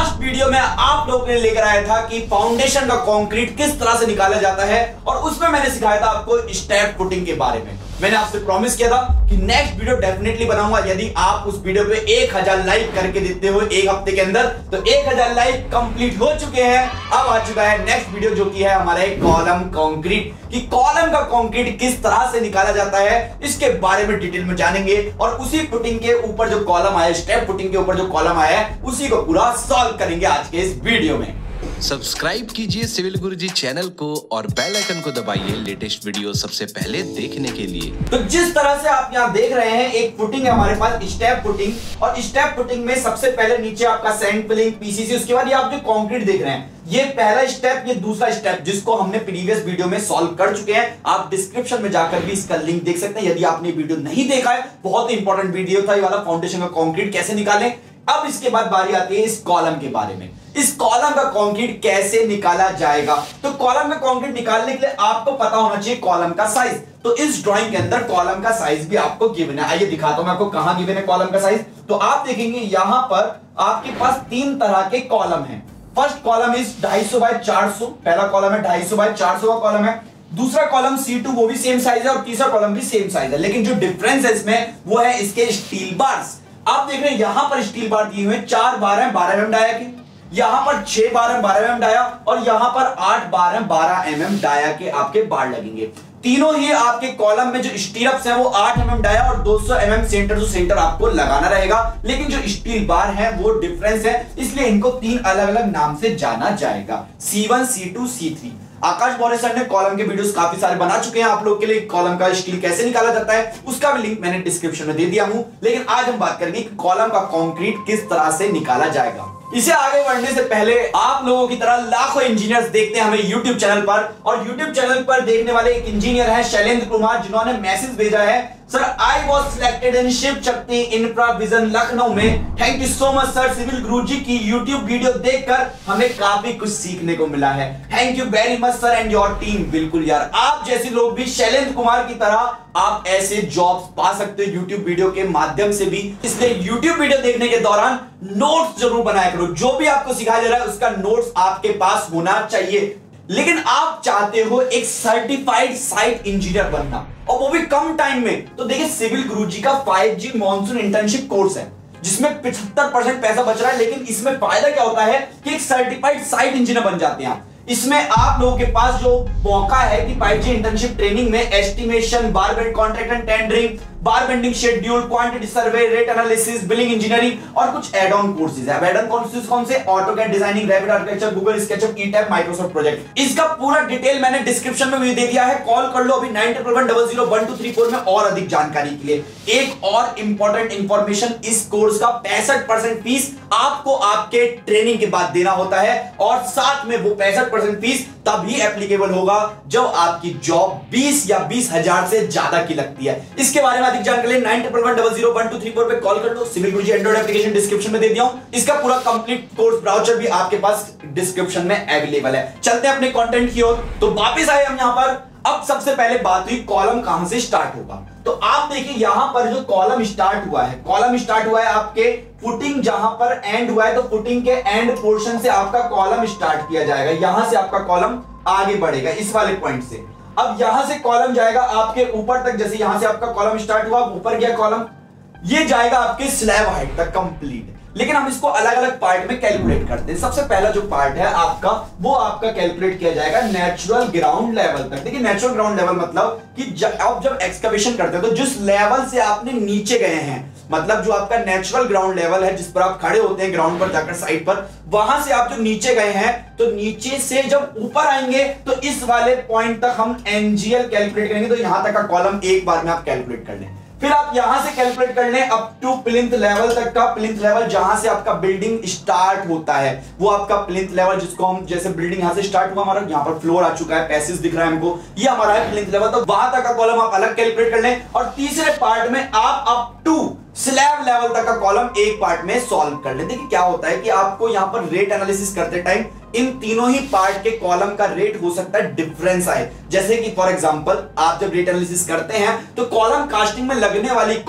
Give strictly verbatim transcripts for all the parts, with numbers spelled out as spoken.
Last video में आप लोगों ने लेकर आया था कि फाउंडेशन का कंक्रीट किस तरह से निकाला जाता है और उसमें मैंने सिखाया था आपको स्टेप फुटिंग के बारे में। मैंने आपसे प्रॉमिस किया था कि नेक्स्ट वीडियो डेफिनेटली बनाऊंगा यदि आप उस वीडियो पे एक हज़ार लाइक करके देते हो एक हफ्ते के अंदर। तो एक हज़ार लाइक कंप्लीट हो चुके हैं। अब आ चुका है नेक्स्ट वीडियो जो कि है हमारा कॉलम कंक्रीट, कि कॉलम का कंक्रीट किस तरह से निकाला जाता है इसके बारे में डिटेल में जानेंगे और उसी फुटिंग के ऊपर जो कॉलम आया, स्टेप फुटिंग के ऊपर जो कॉलम आया है उसी को पूरा सॉल्व करेंगे आज के इस वीडियो में। सब्सक्राइब कीजिए सिविल गुरुजी चैनल को और बेल आइकन को दबाइए लेटेस्ट वीडियो सबसे पहले देखने के लिए। तो जिस तरह से आप यहाँ देख रहे हैं एक फुटिंग है हमारे पास स्टेप फुटिंग, और स्टेप फुटिंग में सबसे पहले नीचे आपका सैंड फिलिंग पीसीसी, उसके बाद ये आप जो कंक्रीट देख रहे हैं ये पहला स्टेप, ये दूसरा स्टेप जिसको हमने प्रीवियस वीडियो में सॉल्व कर चुके हैं। आप डिस्क्रिप्शन में जाकर भी इसका लिंक देख सकते हैं यदि आपने वीडियो नहीं देखा है। बहुत ही इंपॉर्टेंट वीडियो था ये वाला, फाउंडेशन का कंक्रीट कैसे निकालें। अब इसके बाद बारी आती है इस कॉलम के बारे में, इस कॉलम का कंक्रीट कैसे निकाला जाएगा। तो कॉलम का कंक्रीट निकालने के लिए आपको पता होना चाहिए कॉलम का साइज। तो इस ड्राइंग के अंदर कॉलम का साइज भी आपको गिवन है। आइए दिखाता हूं मैं आपको कहां गिवन है कॉलम का साइज। तो आप देखेंगे यहां पर आपके पास तीन तरह के कॉलम हैं। फर्स्ट कॉलम इज ढाई सौ बाय चार सौ, पहला कॉलम है ढाई सौ बाय चार सौ का कॉलम है। दूसरा कॉलम सी टू वो भी सेम साइज है और तीसरा कॉलम भी सेम साइज है, लेकिन जो डिफरेंस है इसमें वो है इसके स्टील बार्स। आप देख रहे हैं यहां पर स्टील बार दिए हुए चार बार है बारह एमएम डाया के, यहां पर छह बार है बारह एमएम डाया और यहां पर आठ बार है बारह एमएम डाया के आपके बार लगेंगे। तीनों ही आपके कॉलम में जो स्टीरअप्स हैं वो आठ एमएम डाया और दो सौ एमएम सेंटर टू सेंटर आपको लगाना रहेगा, लेकिन जो स्टील बार है वो डिफरेंस है, इसलिए इनको तीन अलग अलग नाम से जाना जाएगा, C one, C two, C three. Akash Bore sir ने कॉलम के वीडियोस काफी सारे बना चुके हैं आप लोग के लिए। कॉलम का स्टील कैसे निकाला जाता है उसका भी लिंक मैंने डिस्क्रिप्शन में दे दिया हूं, लेकिन आज हम बात करेंगे कि कॉलम का कंक्रीट किस तरह से निकाला जाएगा। इसे आगे बढ़ने से पहले आप लोगों की तरह लाखों इंजीनियर्स देखते हैं हमें यूट्यूब चैनल पर, और यूट्यूब चैनल पर देखने वाले एक इंजीनियर हैं शैलेंद्र कुमार, जिन्होंने मैसेज भेजा है, sir I was selected in Shiv Shakti infra vision Lucknow में। Thank you so much sir, civil Guruji की यूट्यूब वीडियो देखकर हमें काफी कुछ सीखने को मिला है। Thank you very much sir and your team. बिल्कुल यार, आप जैसे लोग भी शैलेंद्र कुमार की तरह आप ऐसे जॉब्स पा सकते हो यूट्यूब वीडियो के माध्यम से भी, इसलिए यूट्यूब वीडियो देखने के दौरान नोट्स जरूर बनाया करो। जो भी आपको सिखाया जा रहा है उसका नोट्स आपके पास होना चाहिए। लेकिन आप चाहते हो एक सर्टिफाइड साइट इंजीनियर बनना और वो भी कम टाइम में, तो देखिए सिविल गुरुजी का five G monsoon internship course है जिसमें पचहत्तर परसेंट पैसा बच रहा है, लेकिन इसमें फायदा क्या होता है कि एक सर्टिफाइड साइट इंजीनियर बन जाते हैं आप। इसमें आप लोगों के पास जो मौका है कि फाइव जी इंटर्नशिप ट्रेनिंग में estimation, bar bend contract and tendering, bar bending schedule, quantity survey, rate analysis, billing engineering और कुछ एड ऑन कोर्सेज है। एड ऑन कोर्सेज कौन से? AutoCAD designing, rapid architecture, Google SketchUp, ETAP, Microsoft Project. इसका पूरा detail मैंने description में भी दे दिया है, कॉल कर लो अभी nine triple one double zero one two three four में और अधिक जानकारी के लिए। एक और इंपॉर्टेंट इंफॉर्मेशन, इस कोर्स का पैंसठ परसेंट फीस आपको आपके ट्रेनिंग के बाद देना होता है और साथ में वो पैंसठ परसेंट फीस तभी एप्लीकेबल होगा जब आपकी जॉब बीस या बीस हजार से ज्यादा की लगती है। इसके बारे में अधिक जानकारी nine triple one double zero one two three four पे कॉल कर लो। Civil Guruji android application description में दे दिया हूं, इसका पूरा कंप्लीट कोर्स ब्राउचर भी आपके पास डिस्क्रिप्शन में अवेलेबल है। चलते हैं अपने कंटेंट की ओर। तो वापस आए हम यहां पर। अब सबसे पहले बात हुई कॉलम कहां से स्टार्ट होगा। तो आप देखिए यहां पर जो कॉलम स्टार्ट हुआ है, कॉलम स्टार्ट हुआ है आपके फुटिंग जहां पर एंड हुआ है, तो फुटिंग के एंड पोर्शन से आपका कॉलम स्टार्ट किया जाएगा। यहां से आपका कॉलम आगे बढ़ेगा इस वाले पॉइंट से। अब यहां से कॉलम जाएगा आपके ऊपर तक, जैसे यहां से आपका कॉलम स्टार्ट हुआ, ऊपर गया कॉलम, ये जाएगा आपके स्लैब हाइट तक कंप्लीट। लेकिन हम इसको अलग अलग पार्ट में कैलकुलेट करते हैं। सबसे पहला जो पार्ट है आपका, वो आपका कैलकुलेट किया जाएगा नेचुरल ग्राउंड लेवल तक। देखिए नेचुरल ग्राउंड लेवल मतलब कि जब आप जब एक्सकवेशन करते हैं तो जिस लेवल से आपने नीचे गए हैं, मतलब जो आपका नेचुरल ग्राउंड लेवल है जिस पर आप खड़े होते हैं ग्राउंड पर जाकर साइड पर, वहां से आप जो नीचे गए हैं, तो नीचे से जब ऊपर आएंगे तो इस वाले पॉइंट तक हम एनजीएल कैलकुलेट करेंगे। तो यहां तक का कॉलम एक बार में आप कैलकुलेट कर लें। फिर आप यहां से कैलकुलेट कर लें अप टू प्लिंथ लेवल तक का। प्लिंथ लेवल जहां से आपका बिल्डिंग स्टार्ट होता है वो आपका प्लिंथ लेवल, जिसको हम जैसे बिल्डिंग यहां से स्टार्ट हुआ, हमारा यहां पर फ्लोर आ चुका है, पैसेज दिख रहा है हमको, ये हमारा है प्लिंथ लेवल। तो वहां तक का कॉलम आप अलग कैलकुलेट कर लें और तीसरे पार्ट में आप अप टू स्लैब लेवल तक का कॉलम एक पार्ट में सॉल्व कर ले। देखिए क्या होता है कि आपको यहां पर रेट एनालिसिस करते टाइम इन तीनों ही पार्ट के कॉलम का रेट हो सकता है डिफरेंस आए। जैसे कि फॉर एग्जांपल आप जब रेट एनालिसिस करते हैं तो कॉलम कास्टिंग में लगने वाली कॉस्ट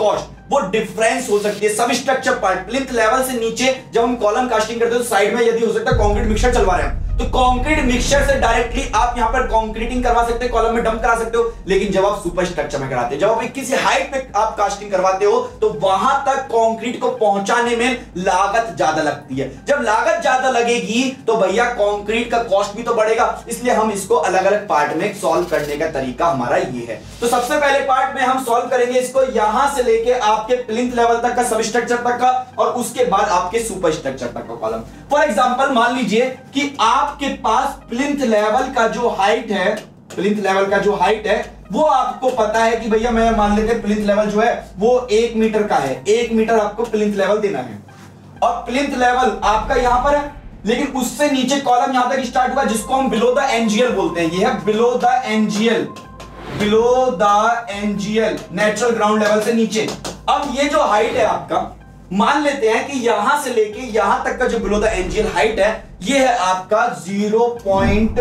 वो डिफरेंस हो सकती है। सब स्ट्रक्चर पार्ट प्लिंथ लेवल से नीचे जब हम कॉलम कास्टिंग करते हैं तो साइड में यदि हो सकता है कंक्रीट मिक्सचर चलवा रहे हैं तो कंक्रीट मिक्सचर से डायरेक्टली आप यहां पर कंक्रीटिंग करवा सकते हैं, कॉलम में डंप करा सकते हो। लेकिन जब आप सुपर स्ट्रक्चर में कराते हैं, जब आप किसी हाइट पे आप कास्टिंग करवाते हो तो वहां तक कंक्रीट को पहुंचाने में लागत ज्यादा लगती है। जब लागत ज्यादा लगेगी तो भैया कंक्रीट का कॉस्ट भी तो बढ़ेगा। इसलिए हम इसको अलग अलग पार्ट में सॉल्व करने का तरीका हमारा ये है। तो सबसे पहले पार्ट में हम सॉल्व करेंगे इसको यहां से लेके आपके प्लिंथ लेवल तक का, सब स्ट्रक्चर तक का, और उसके बाद आपके सुपर स्ट्रक्चर तक का कॉलम। फॉर एग्जांपल मान लीजिए कि आपके पास प्लिंथ लेवल का जो हाइट है, प्लिंथ लेवल का जो हाइट है वो आपको पता है कि भैया मैं मान लेते हैं प्लिंथ लेवल जो है वो एक मीटर का है, एक मीटर आपको प्लिंथ लेवल देना है। और प्लिंथ लेवल आपका यहां पर है, लेकिन उससे नीचे कॉलम यहां तक स्टार्ट हुआ जिसको हम बिलो द एनजीएल बोलते हैं। ये है below the NGL, below the NGL, natural ground level से नीचे। अब ये जो हाइट है आपका, मान लेते हैं कि यहां से लेके यहां तक का जो बिलो द एनजीएल हाइट है ये है आपका ज़ीरो पॉइंट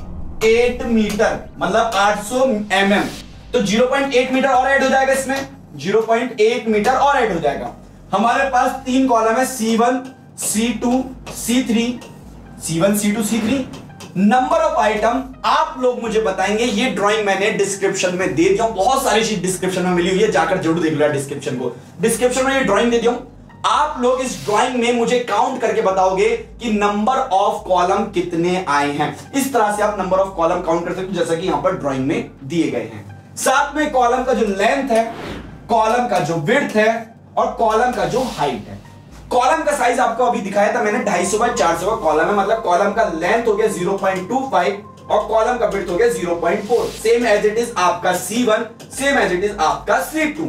एट मीटर, मतलब आठ सौ एम एम। तो ज़ीरो पॉइंट एट मीटर और ऐड हो जाएगा इसमें, ज़ीरो पॉइंट एट मीटर और ऐड हो जाएगा। हमारे पास तीन कॉलम है, C one, C two, C three, C one, C two, C three. Number of item आप लोग मुझे बताएंगे। ये ड्राइंग मैंने डिस्क्रिप्शन में दे दिया, बहुत सारी चीज डिस्क्रिप्शन में मिली हुई है, जाकर जरूर देख लो डिस्क्रिप्शन को। डिस्क्रिप्शन में ये ड्राइंग दे दिया हूं, आप लोग इस ड्राइंग में मुझे काउंट करके बताओगे कि नंबर ऑफ कॉलम कितने आए हैं। इस तरह से आप नंबर ऑफ कॉलम काउंट कर सकते हो जैसा कि यहां पर ड्राइंग में दिए गए हैं। साथ में कॉलम का जो लेंथ है, कॉलम का जो विड्थ है और कॉलम का जो हाइट है। कॉलम का साइज आपको अभी दिखाया था मैंने, ढाई सौ बाय चार सौ का कॉलम है, मतलब कॉलम का लेंथ हो गया ज़ीरो पॉइंट टू फाइव और कॉलम का विड्थ हो गया zero point four. Same as it is आपका C one, same as it is आपका सी टू।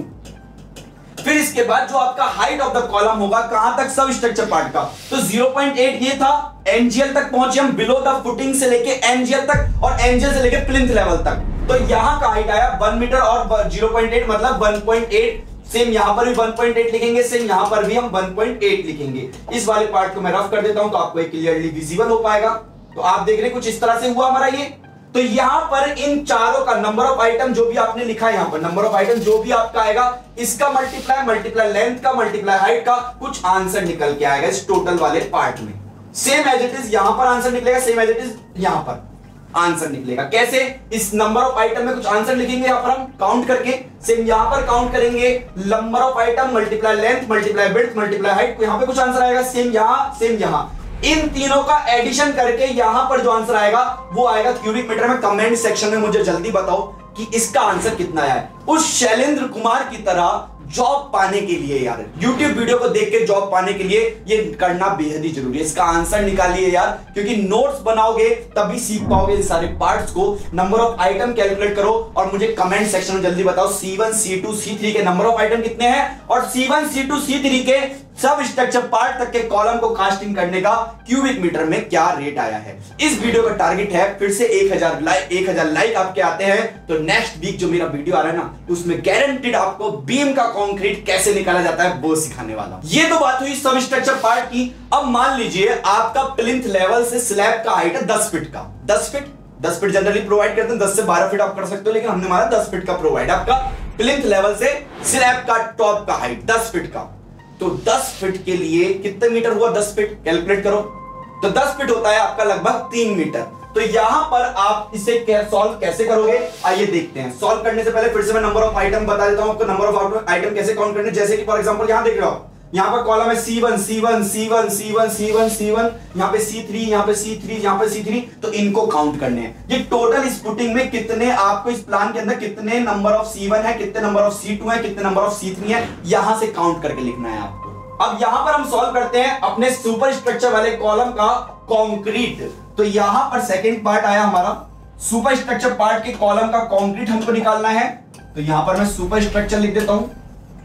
फिर इसके बाद जो आपका हाइट ऑफ द कॉलम होगा कहां तक, सब स्ट्रक्चर पार्ट का, तो ज़ीरो पॉइंट एट ये था, एनजीएल तक पहुंचे हम, बिलो द फुटिंग से लेके एनजीएल तक और एनजीएल से लेके प्लिंथ लेवल तक। तो यहां का हाइट आया वन मीटर और ज़ीरो पॉइंट एट मतलब वन पॉइंट एट। सेम यहां पर भी वन पॉइंट एट लिखेंगे, सेम यहां पर भी हम वन पॉइंट एट लिखेंगे। इस वाले पार्ट को मैं रफ कर देता हूं तो आपको क्लियरली विजिबल हो पाएगा। तो आप देख रहे हैं कुछ इस तरह से हुआ हमारा ये। तो यहां पर इन चारों का नंबर ऑफ आइटम जो भी आपने लिखा है, यहां पर नंबर ऑफ आइटम जो भी आपका आएगा, इसका मल्टीप्लाई, मल्टीप्लाई लेंथ का, मल्टीप्लाई हाइट का, कुछ आंसर निकल के आएगा इस टोटल वाले पार्ट में। सेम एज इट इज यहां पर आंसर निकलेगा, सेम एज इट इज यहां पर आंसर निकलेगा। कैसे, इस नंबर ऑफ आइटम में कुछ आंसर लिखेंगे यहां पर हम काउंट करके, सेम यहां पर काउंट करेंगे, number of item multiply length multiply width multiply height, यहां पे कुछ आंसर आएगा, सेम यहां सेम यहां, इन तीनों का एडिशन करके यहां पर जो आंसर आएगा वो आएगा क्यूबिक मीटर में। कमेंट सेक्शन में मुझे जल्दी बताओ कि इसका आंसर कितना आया है। उस शैलेंद्र कुमार की तरह जॉब पाने के लिए यार, YouTube वीडियो को देख के जॉब पाने के लिए ये करना बेहद ही जरूरी है। इसका आंसर निकालिए यार, क्योंकि नोट्स बनाओगे तभी सीख पाओगे इन सारे पार्ट्स को। नंबर ऑफ आइटम कैलकुलेट करो और मुझे कमेंट सेक्शन में जल्दी बताओ C one, C two, C three के नंबर ऑफ आइटम कितने हैं और C one, C two, C three के सब स्ट्रक्चर पार्ट तक के कॉलम को कास्टिंग करने का क्यूबिक मीटर में क्या रेट आया है। इस वीडियो का टारगेट है फिर से एक हज़ार लाइक, एक हज़ार लाइक आपके आते हैं तो नेक्स्ट वीक जो मेरा वीडियो आ रहा है ना, उसमें गारंटीड आपको बीम का कंक्रीट कैसे निकाला जाता है वो सिखाने वाला। ये तो बात हुई सब स्ट्रक्चर पार्ट की। अब मान लीजिए आपका प्लिंथ लेवल से स्लैब का हाइट है दस फीट का, दस फीट दस फीट जनरली प्रोवाइड करते हैं, दस से बारह फीट आप कर सकते हो, लेकिन हमने हमारा दस फीट का प्रोवाइड आपका प्लिंथ लेवल से स्लैब का टॉप का हाइट दस फीट का। तो दस फीट के लिए कितने मीटर हुआ, दस फीट कैलकुलेट करो। तो दस फीट होता है आपका लगभग तीन मीटर। तो यहां पर आप इसे सॉल्व कैसे करोगे, आइए देखते हैं। सॉल्व करने से पहले फिर से मैं नंबर ऑफ आइटम बता देता हूं आपको, नंबर ऑफ आइटम कैसे काउंट करने। जैसे कि फॉर एग्जांपल यहां देख रहे हो, यहां पर कॉलम है C one, C one, C one, C one, C one, C one, यहां पे सी थ्री, यहां पे सी थ्री, यहां पे सी थ्री। तो इनको काउंट करने हैं। ये टोटल इस पुटिंग में कितने आपको इस प्लान के अंदर कितने नंबर ऑफ सी वन है, कितने नंबर ऑफ सी टू है, कितने नंबर ऑफ सी थ्री है, यहां से काउंट करके लिखना है आपको। अब यहां पर हम सॉल्व करते हैं अपने सुपर स्ट्रक्चर वाले कॉलम का कंक्रीट। तो यहां पर सेकंड पार्ट आया हमारा, सुपर स्ट्रक्चर पार्ट के कॉलम का कंक्रीट हमको निकालना है। तो यहां पर मैं सुपर स्ट्रक्चर लिख देता हूं।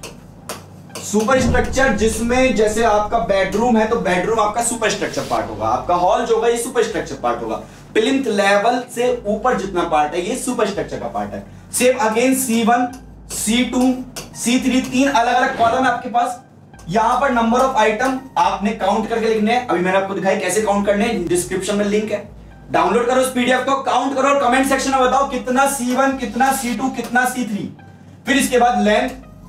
सुपर स्ट्रक्चर जिसमें जैसे आपका बेडरूम है तो बेडरूम आपका सुपर स्ट्रक्चर पार्ट होगा, आपका हॉल जो होगा ये सुपर स्ट्रक्चर पार्ट होगा। प्लिंथ लेवल से ऊपर जितना पार्ट है ये सुपर स्ट्रक्चर का पार्ट है। Same again C one, C two, C three, तीन अलग अलग कॉलम है आपके पास। यहां पर नंबर ऑफ आइटम आपने काउंट करके लिखने हैं। अभी मैंने आपको दिखाई कैसे काउंट करने हैं, डिस्क्रिप्शन में लिंक है, डाउनलोड करो उस पीडीएफ को, काउंट करो और कमेंट सेक्शन में बताओ कितना सी वन, कितना सी टू, कितना सी थ्री। फिर इसके बाद लेंथ,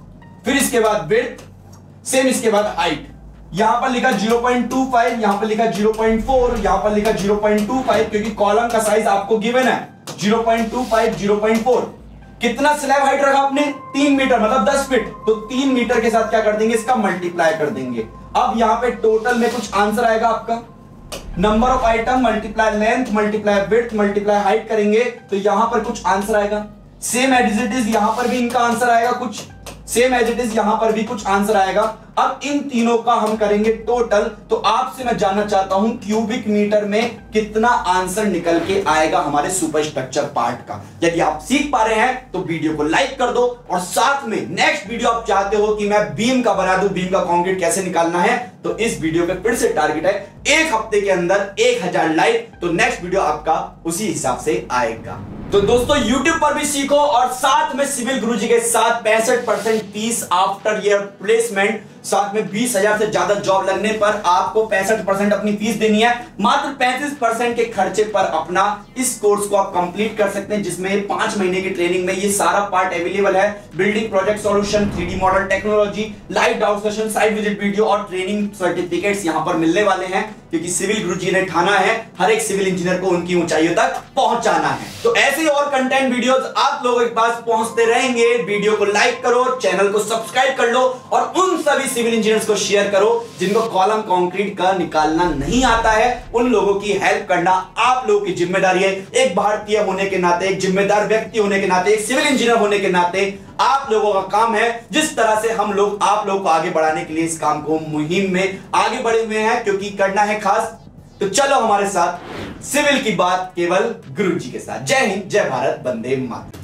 फिर इसके बाद विड्थ, सेम इसके बाद हाइट। यहां पर लिखा ज़ीरो पॉइंट टू फाइव, यहां पर लिखा ज़ीरो पॉइंट फोर, यहां पर लिखा ज़ीरो पॉइंट टू फाइव, क्योंकि कॉलम का साइज आपको गिवन है zero point two five, zero point four. कितना स्लैब हाइट रखा आपने? तीन मीटर, मतलब दस फीट। तो तीन मीटर के साथ क्या कर देंगे, इसका मल्टीप्लाई कर देंगे। अब यहां पे टोटल में कुछ आंसर आएगा आपका, number of item multiply length multiply width multiply height करेंगे तो यहां पर कुछ आंसर आएगा। सेम एज इट इज यहां पर भी इनका आंसर आएगा कुछ, सेम एज इट इज यहां पर भी कुछ आंसर आएगा। अब इन तीनों का हम करेंगे टोटल। तो आपसे मैं जानना चाहता हूं क्यूबिक मीटर में कितना आंसर निकल के आएगा हमारे सुपर स्ट्रक्चर पार्ट का। यदि आप सीख पा रहे हैं तो वीडियो को लाइक कर दो, और साथ में नेक्स्ट वीडियो आप चाहते हो कि मैं बीम का बना दूं, बीम का कंक्रीट कैसे निकालना है, तो इस वीडियो पे फिर से टारगेट है एक हफ्ते के अंदर एक हजार लाइक। तो नेक्स्ट वीडियो आपका उसी हिसाब से आएगा। तो दोस्तों YouTube पर भी सीखो, और साथ में सिविल गुरुजी के साथ पैंसठ percent fees after year placement, साथ में बीस हजार से ज्यादा जॉब लगने पर आपको पैंसठ परसेंट अपनी फीस देनी है। मात्र पैंतीस परसेंट के खर्चे पर अपना इस कोर्स को आप कंप्लीट कर सकते हैं, जिसमें पांच महीने की ट्रेनिंग में ये सारा पार्ट अवेलेबल है। Building project solution, three D model technology, live doubt session, site visit video और ट्रेनिंग सर्टिफिकेट्स यहां पर मिलने वाले हैं, क्योंकि सिविल गुरुजी ने ठाना है हर एक सिविल इंजीनियर को उनकी ऊंचाइयों तक पहुंचाना है। तो ऐसे और कंटेंट वीडियोस आप लोगों के पास पहुंचते रहेंगे। वीडियो को लाइक करो, चैनल को सब्सक्राइब कर लो, और उन सभी सिविल इंजीनियर्स को शेयर करो जिनको कॉलम कंक्रीट का निकालना नहीं आता है। उन लोगों की हेल्प करना आप लोगों की जिम्मेदारी है। एक भारतीय होने के नाते, एक जिम्मेदार व्यक्ति होने के नाते, एक सिविल इंजीनियर होने के नाते आप लोगों का काम है, जिस तरह से हम लोग आप लोगों को आगे बढ़ाने के लिए इस काम को मुहिम में आगे बढ़े हुए हैं, क्योंकि करना है खास। तो चलो हमारे साथ सिविल की बात केवल गुरुजी के साथ। जय हिंद, जय भारत, वंदे मातरम।